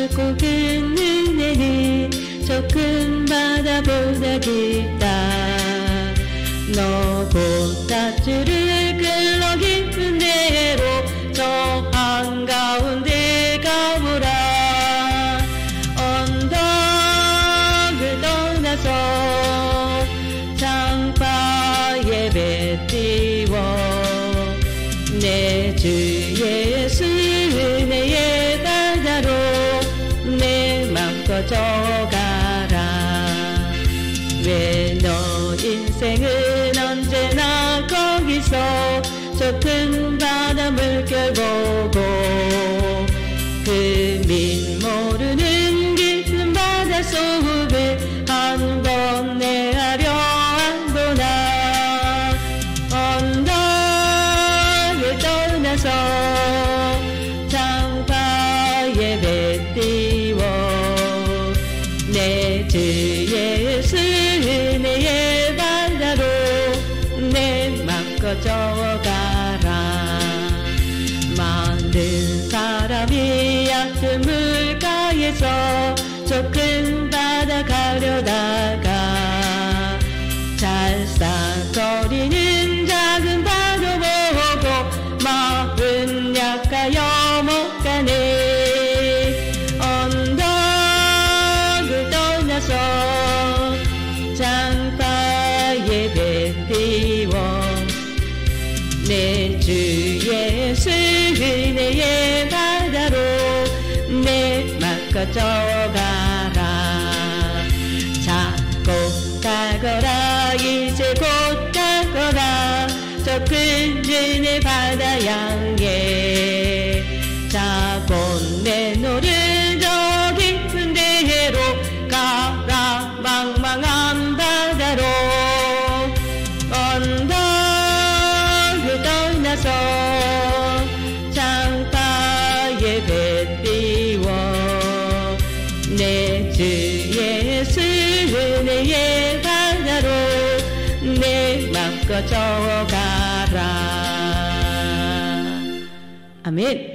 넓고 큰 은혜는 저 큰 바다보다 깊다. 너보다 주를 끌러 깊은 데로 저 한가운데 가보라. 언덕을 떠나서 장파 예배 띄워 내 주 예수 은혜의 바다로 내 맘 꺼져가라. 왜 너 인생은 언제나 거기서 저 큰 바다 물결 보고 그 민 모르는 깊은 바다 속을 한 번 내하려 한도나. 언덕을 떠나서 장파 예배 띄워 내 주 예수 은혜의 바다로 내 맘 꺼져가라. 많은 사람이 얕은 물가에서 저 큰 바다 가려다가 잘싹거리는 작은 바다 보고 마음 약하여 못 가네. 언덕을 떠나서 장파 예배 띄워 내 주 예수 은혜의 바다로 내 맘 꺼져가라. 자꾸 가거라 이제 곧 가거라 저 큰 은혜 바다 향해. 자곧 내노를 저 깊은 데로 가라 망망한 바다로. 언덕을 떠나서 장파 예배 띄워 내 주 예수 은혜의 바다로 내 맘 꺼져가라. 아멘.